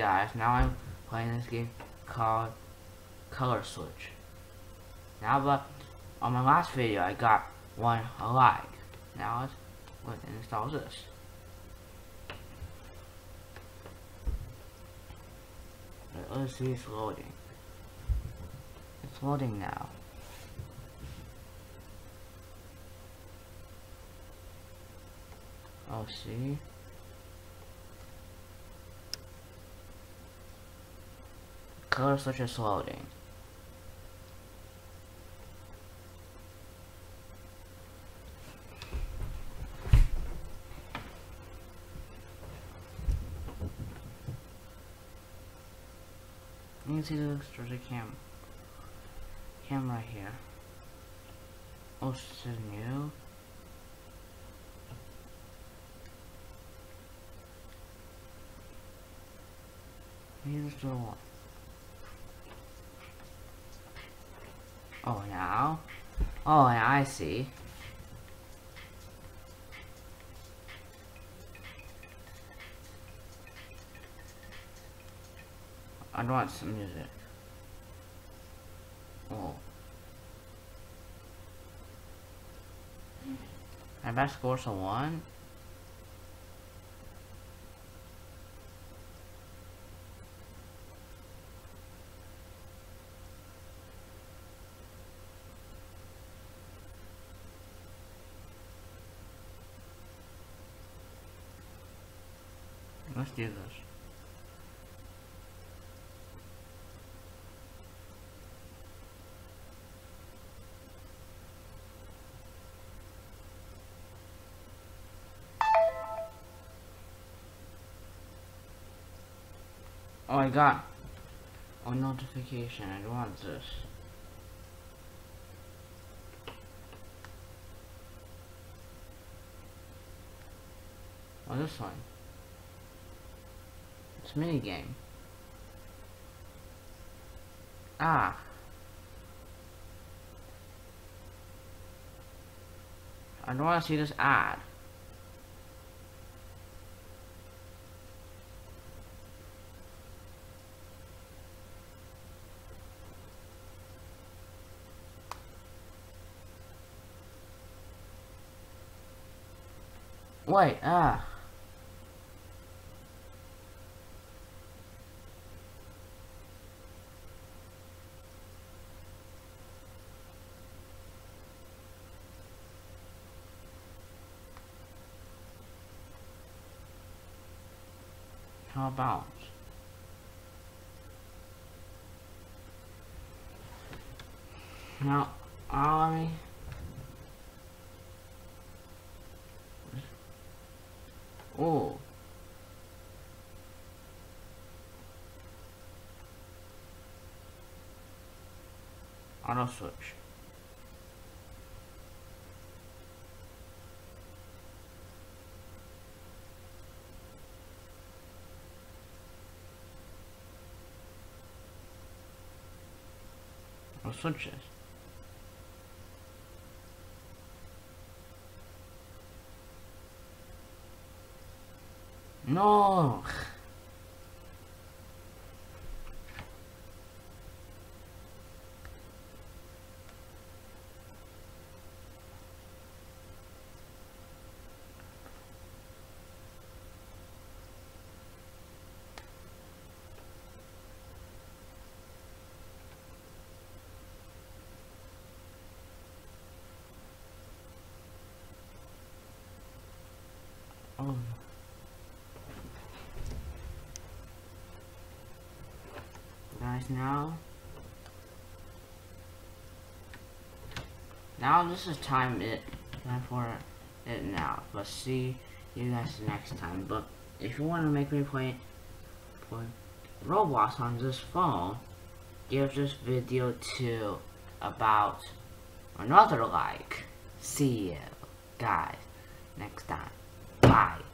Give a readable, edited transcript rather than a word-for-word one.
guys, now I'm playing this game called Color Switch. Now, but on my last video I got one like. Now let's install this. Let's see, it's loading. It's loading now. Oh, see? Color Switch is loading. You can see the extruder camera here. Oh, this is new. Here's the one. Oh, now? Oh, yeah, I see. I want some music. Oh. My best score's a 1. Let's do this. Oh, I got a notification. I want this. Oh, this one. It's a mini game. Ah. I don't want to see this ad. Wait, ah. How about? Now, I... Oh. Auto switch. I'll switch this. No. Oh. Guys, now this is time for it now. But see you guys next time. But if you want to make me play Roblox on this phone, give this video to about another like. See you guys next time. Bye.